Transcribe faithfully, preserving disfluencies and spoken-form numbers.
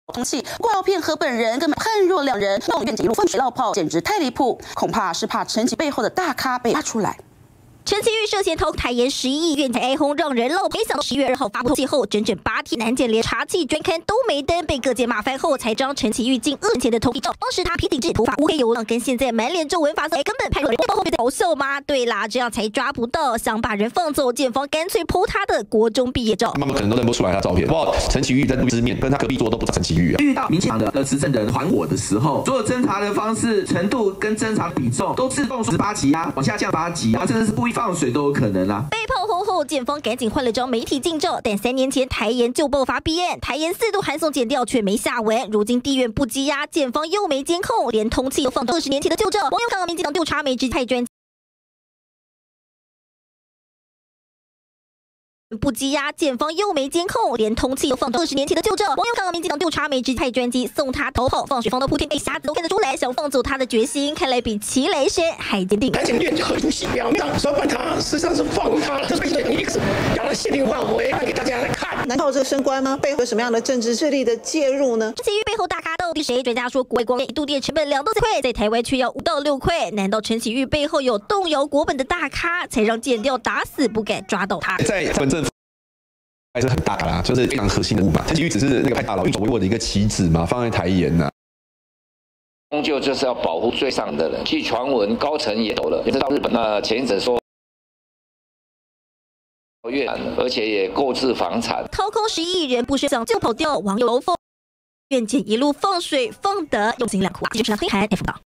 通气，挂照片和本人根本判若两人，弄愿景一路放水落炮，简直太离谱。恐怕是怕陈其背后的大咖被挖出来。 陈其玉涉嫌掏台盐十一亿，愿景 A 轰让人漏。没想到十一月二号发布通气后，整整八天难检连查记专刊都没登，被各界骂翻后，才将陈其玉近二年前的通气照。当时他皮顶至头发乌黑油亮，跟现在满脸皱纹发色，根本判若人。后面在搞笑吗？对啦，这样才抓不到，想把人放走，检方干脆剖他的国中毕业照。 他们可能都认不出来他照片。哇，陈其玉在录制面跟他隔壁桌都不知道陈其玉啊。 遇到民进党的执政人还我的时候，所有侦查的方式、程度跟侦查比重都自动十八级啊，往下降八级啊，甚至是故意放水都有可能。 被炮轰后，检方赶紧换了张媒体近照，但三年前台盐就爆发弊案，台盐四度函送检调却没下文。如今地院不羁押，检方又没监控，连通气都放二十年前的旧照。网友看到民进党调查没之太专。 不羁押，检方又没监控，连通气又放到二十年前的旧照。网友看到民进党调查没之太专机送他头炮放水放到铺天盖瞎子都看得出来，想放走他的决心，看来比齐雷声还坚定。 台检院就很出戏，表面上说管他，实际上是放他了，这是一个让他限定范围，让给大家来看。 难道这个升官吗？背后有什么样的政治势力的介入呢？ 陈其玉背后大咖到底谁？专家说，国外光一度电成本两到四块，在台湾却要五到六块。难道陈其玉背后有动摇国本的大咖，才让检调打死不敢抓到他？ 在本政府。 还是很大啦，就是非常核心的物嘛。陈其玉只是那个派大佬运筹帷幄的一个棋子嘛，放在台盐呐、啊。 终究就是要保护最上的人。据传闻，高层也走了，也知道日本。那前一阵说越南，而且也购置房产， 掏空十亿人，不是想就跑掉。网友楼凤愿景一路放水放得用心良苦啊！这就是黑海 F 档。